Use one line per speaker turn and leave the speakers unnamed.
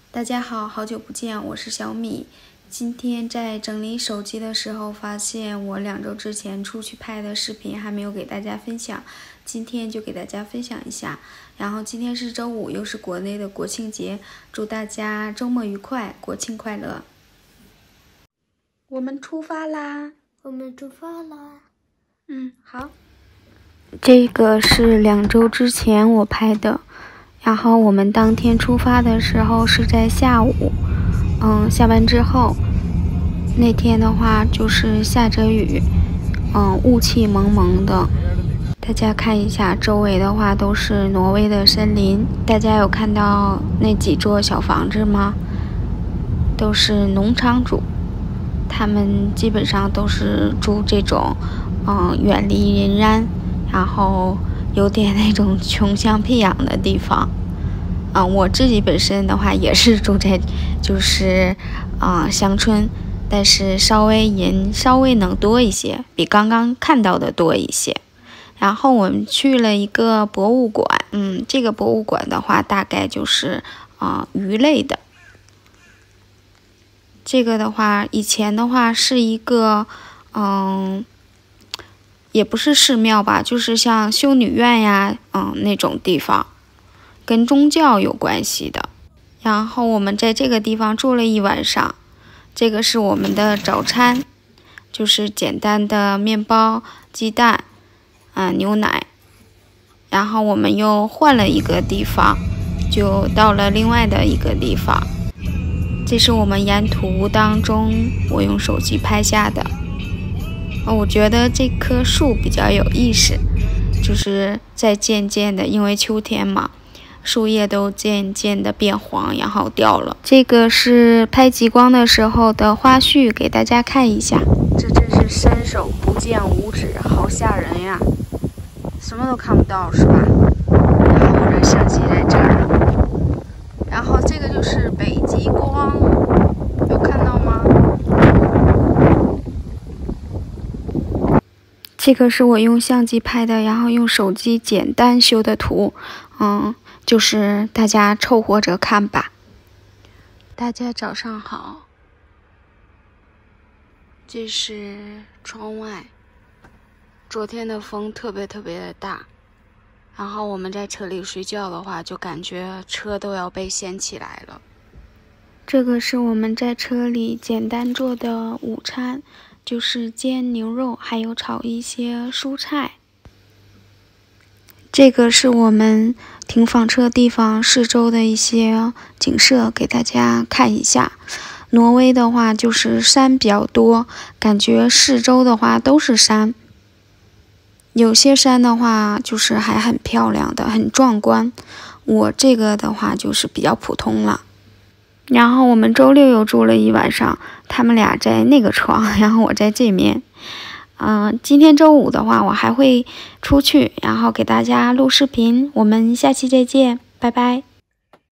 大家好，好久不见，我是小米。今天在整理手机的时候，发现我2周之前出去拍的视频还没有给大家分享，今天就给大家分享一下。然后今天是周五，又是国内的国庆节，祝大家周末愉快，国庆快乐。我们出发啦！好。这个是2周之前我拍的。然后我们当天出发的时候是在下午，下班之后，那天的话就是下着雨，雾气蒙蒙的。大家看一下周围的话都是挪威的森林，大家有看到那几座小房子吗？都是农场主，他们基本上都是住这种，远离人烟，然后有点那种穷乡僻壤的地方。我自己本身的话也是住在就是乡村，但是稍微能多一些，比刚刚看到的多一些。然后我们去了一个博物馆，这个博物馆的话大概就是鱼类的。这个的话以前的话是一个也不是寺庙吧，就是像修女院呀，那种地方，跟宗教有关系的。然后我们在这个地方住了1晚上，这个是我们的早餐，就是简单的面包、鸡蛋，牛奶。然后我们又换了一个地方，就到了另外的一个地方。这是我们沿途当中我用手机拍下的。我觉得这棵树比较有意思，就是在渐渐的，因为秋天嘛，树叶都渐渐的变黄，然后掉了。这个是拍极光的时候的花絮，给大家看一下。这真是伸手不见五指，好吓人呀！什么都看不到，是吧？然后我这相机在这儿，然后这个就是北极光，有看到吗？这个是我用相机拍的，然后用手机简单修的图，就是大家凑合着看吧。大家早上好，这是窗外，昨天的风特别的大，然后我们在车里睡觉的话，就感觉车都要被掀起来了。这个是我们在车里简单做的午餐，就是煎牛肉，还有炒一些蔬菜。这个是我们停房车地方四周的一些景色，给大家看一下。挪威的话就是山比较多，感觉四周的话都是山。有些山的话就是还很漂亮的，很壮观。我这个的话就是比较普通了。然后我们周六又住了1晚上，他们俩在那个床，然后我在这面。今天周五的话，我还会出去，然后给大家录视频。我们下期再见，拜拜。